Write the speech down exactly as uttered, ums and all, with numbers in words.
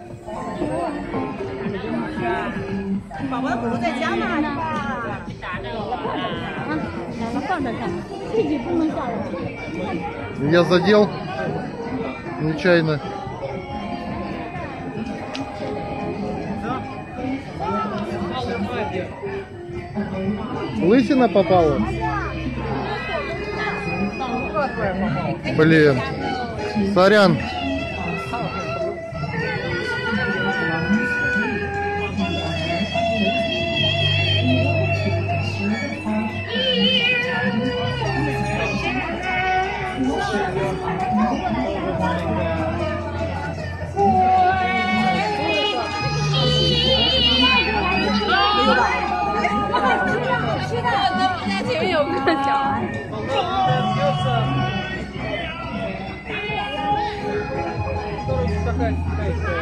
宝宝不是在家吗？ 啊，来了，放这看，弟弟不能下来。 Я задел нечаянно. Лысина попала? Блин, сорян. Какая